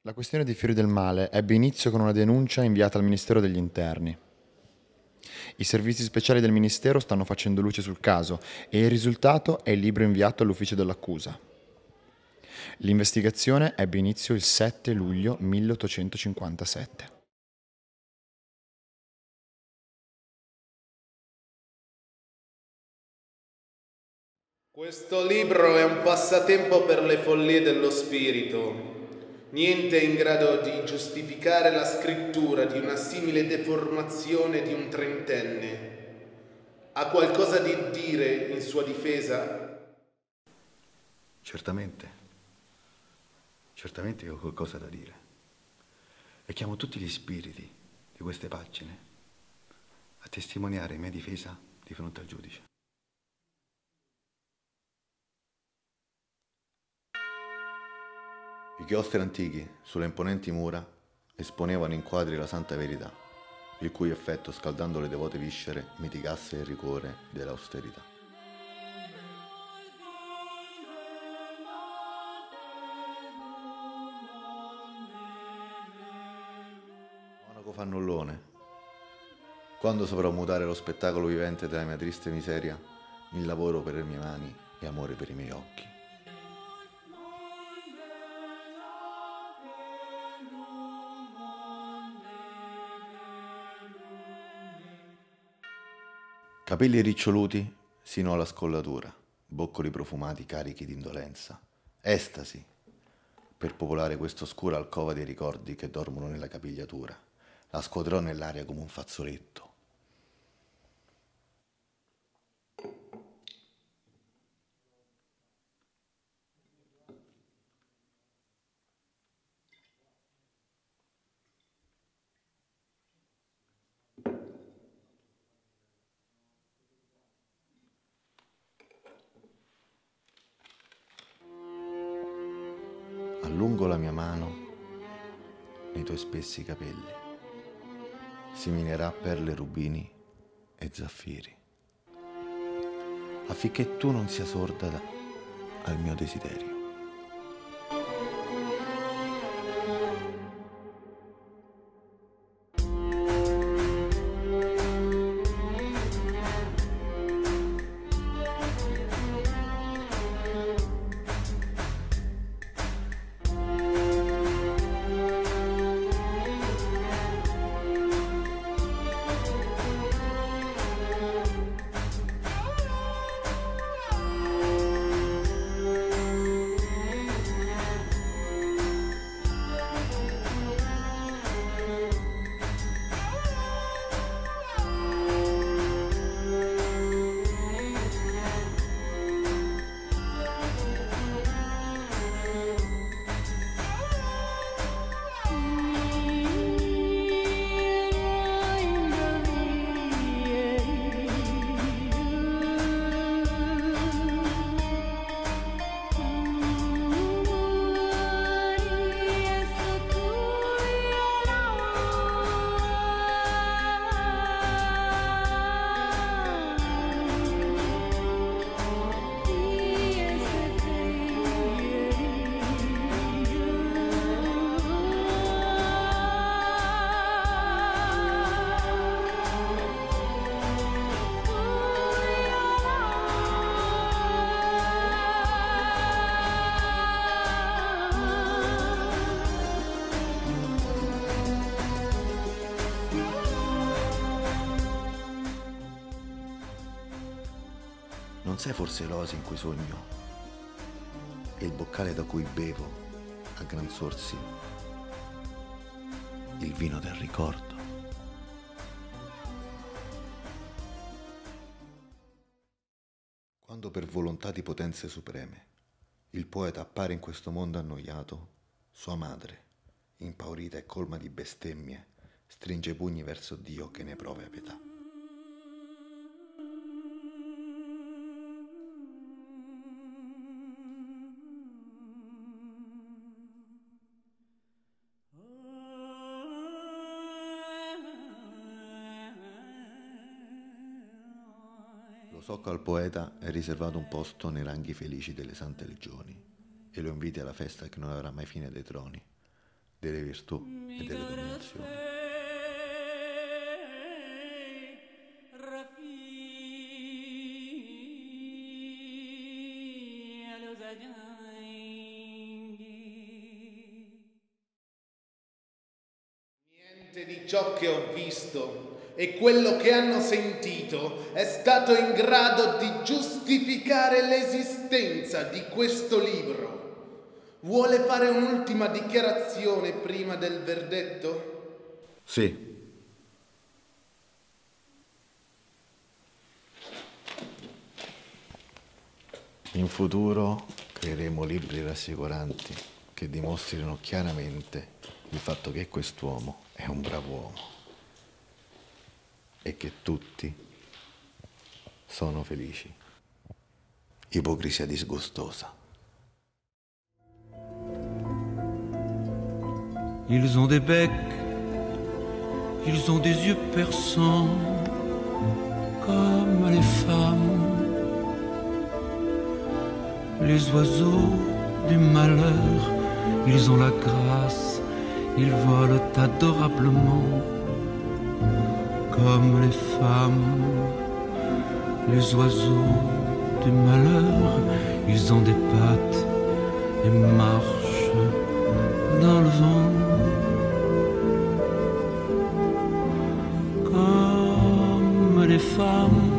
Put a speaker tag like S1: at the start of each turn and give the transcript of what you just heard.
S1: La questione dei fiori del male ebbe inizio con una denuncia inviata al Ministero degli Interni. I servizi speciali del Ministero stanno facendo luce sul caso e il risultato è il libro inviato all'ufficio dell'accusa. L'investigazione ebbe inizio il 7 luglio 1857.
S2: Questo libro è un passatempo per le follie dello spirito. Niente è in grado di giustificare la scrittura di una simile deformazione di un trentenne. Ha qualcosa di dire in sua difesa?
S3: Certamente che ho qualcosa da dire. E chiamo tutti gli spiriti di queste pagine a testimoniare in mia difesa di fronte al giudice. I chiostri antichi sulle imponenti mura esponevano in quadri la santa verità, il cui effetto, scaldando le devote viscere, mitigasse il rigore dell'austerità. Monaco fannullone, quando saprò mutare lo spettacolo vivente della mia triste miseria in lavoro per le mie mani e amore per i miei occhi? Capelli riccioluti sino alla scollatura, boccoli profumati carichi di indolenza, estasi per popolare quest'oscura alcova dei ricordi che dormono nella capigliatura, la scuoterò nell'aria come un fazzoletto. Allungo la mia mano nei tuoi spessi capelli, si minerà perle, rubini e zaffiri, affinché tu non sia sorda al mio desiderio. Non sei forse l'oasi in cui sogno e il boccale da cui bevo a gran sorsi il vino del ricordo? Quando per volontà di potenze supreme il poeta appare in questo mondo annoiato, sua madre, impaurita e colma di bestemmie, stringe i pugni verso Dio che ne prova pietà. Lo so che al poeta è riservato un posto nei ranghi felici delle sante legioni e lo inviti alla festa che non avrà mai fine dei troni, delle virtù e delle dominazioni.
S2: Niente di ciò che ho visto e quello che hanno sentito è stato in grado di giustificare l'esistenza di questo libro. Vuole fare un'ultima dichiarazione prima del verdetto?
S3: Sì. In futuro creeremo libri rassicuranti che dimostrino chiaramente il fatto che quest'uomo è un bravo uomo e che tutti sono felici. Ipocrisia disgustosa.
S4: Ils ont des becs, ils ont des yeux perçants, comme les femmes. Les oiseaux du malheur, ils ont la grâce, ils volent adorablement, comme les femmes. Les oiseaux du malheur, ils ont des pattes et marchent dans le vent. Comme les femmes.